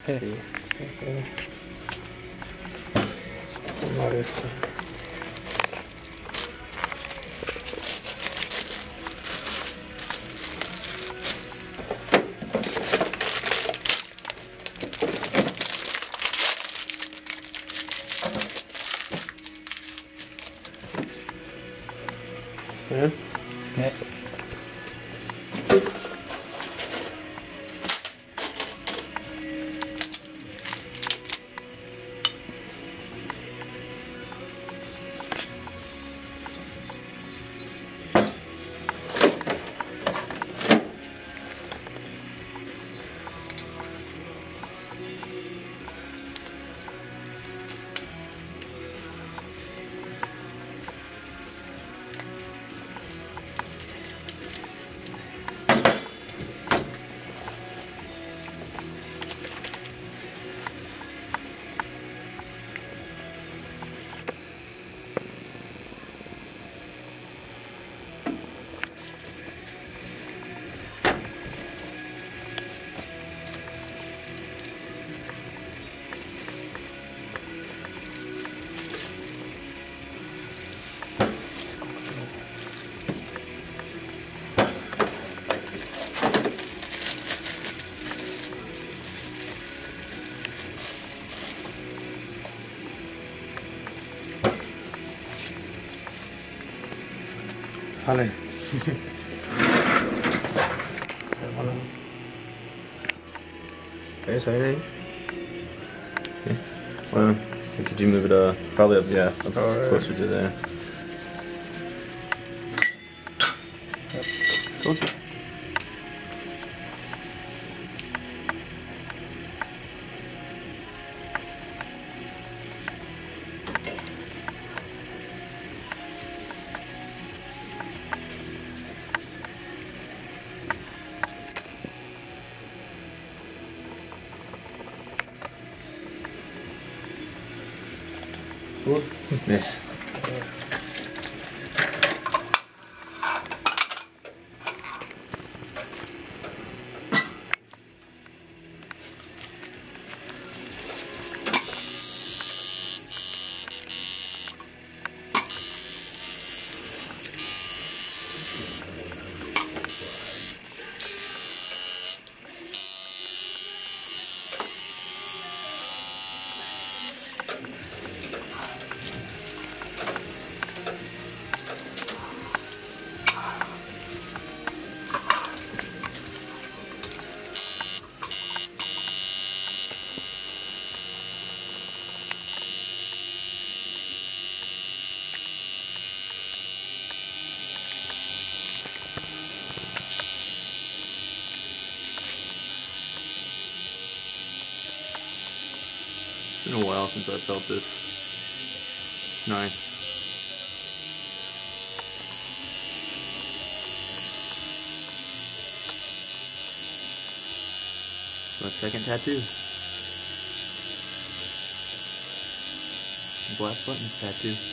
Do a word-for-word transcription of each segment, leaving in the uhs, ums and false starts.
Sí. Tomar esto. Bien. Yeah. Vale. Okay, so ready? Okay. Well, could you move it uh probably up yeah up Alright. closer to there? Cool. Cool. Yeah. It's been a while since I felt this. Nice. My second tattoo. Black Buttons tattoo.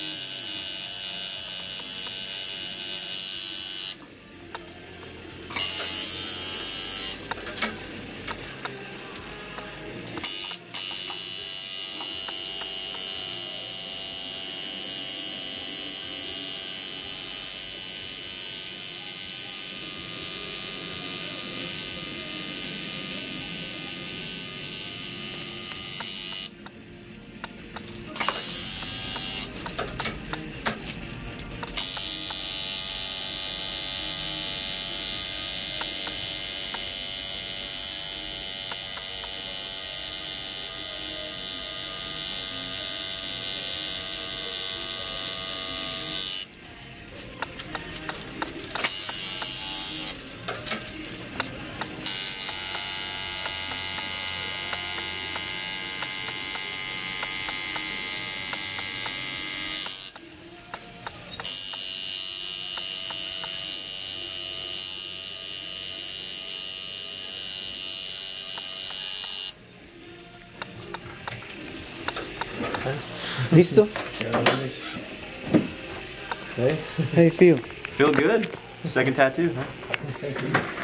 ¿Listo? Okay. How do you feel? Feel good? Second tattoo, huh? Thank you.